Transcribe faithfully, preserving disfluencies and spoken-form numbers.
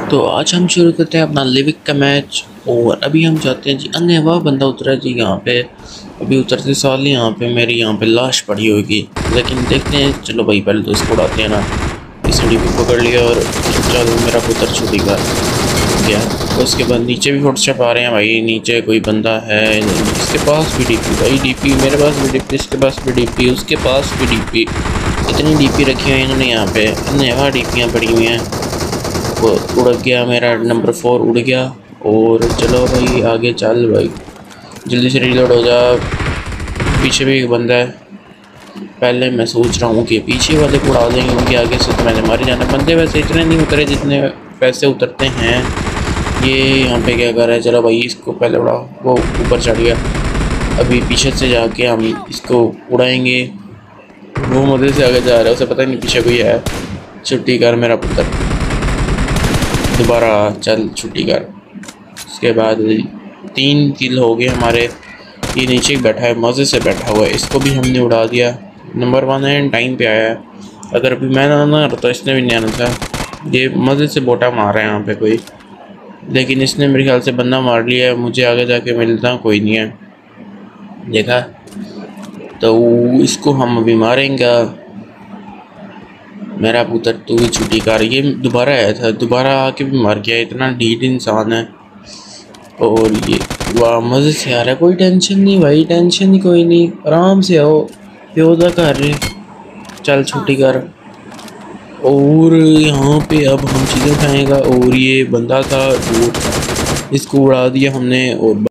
तो आज हम शुरू करते हैं अपना लिविक का मैच। और अभी हम जाते हैं जी, अन्य वाह बंदा उतरा जी यहाँ पे। अभी उतरते साल ही यहाँ पे मेरी यहाँ पे लाश पड़ी होगी, लेकिन देखते हैं। चलो भाई पहले तो इसको उड़ाते हैं ना। इस डी पी पकड़ लिया और चलो मेरा पुत्र छुट्टी का गया। तो उसके बाद नीचे भी फोटोशॉप आ रहे हैं भाई। नीचे कोई बंदा है, इसके पास भी डी पी भाई, डी पी मेरे पास भी डी पी, इसके पास भी डी पी, उसके पास भी डी पी। इतनी डी पी रखी हुई है इन्होंने यहाँ पे, अन्य वाह डी पियाँ पड़ी हुई हैं। वो उड़ गया, मेरा नंबर फोर उड़ गया। और चलो भाई आगे चल भाई, जल्दी से रीलोड हो जा। पीछे भी एक बंदा है। पहले मैं सोच रहा हूँ कि पीछे वाले को उड़ा देंगे, क्योंकि आगे से तो मैंने मारे जाना। बंदे वैसे इतने नहीं उतरे जितने पैसे उतरते हैं। ये यहाँ पे क्या कर रहा है? चलो भाई इसको पहले उड़ाओ। वो ऊपर चढ़ गया। अभी पीछे से जाके हम इसको उड़ाएंगे। वो मजे से आगे जा रहा है, उसे पता नहीं पीछे कोई है। छुट्टी कर मेरा पुत्र, दोबारा चल छुट्टी कर। उसके बाद तीन किल हो गए हमारे। ये नीचे बैठा है, मज़े से बैठा हुआ है, इसको भी हमने उड़ा दिया। नंबर वन है, टाइम पे आया है। अगर अभी मैं ना ना तो इसने भी नहीं आना था। ये मज़े से बोटा मार रहा है यहाँ पे कोई, लेकिन इसने मेरे ख्याल से बंदा मार लिया है। मुझे आगे जाके मिलता कोई नहीं है, देखा तो इसको हम अभी मारेंगे। मेरा पुत्र तू भी छुट्टी कर। ये दोबारा आया था, दोबारा आके भी मर गया। इतना ढीठ इंसान है। और ये वाह मज़े से आ रहा है, कोई टेंशन नहीं भाई, टेंशन ही कोई नहीं, आराम से आओ। प्योदा कर रहे, चल छुट्टी कर। और यहाँ पे अब हम चीज़ें उठाएगा। और ये बंदा था जो इसको उड़ा दिया हमने। और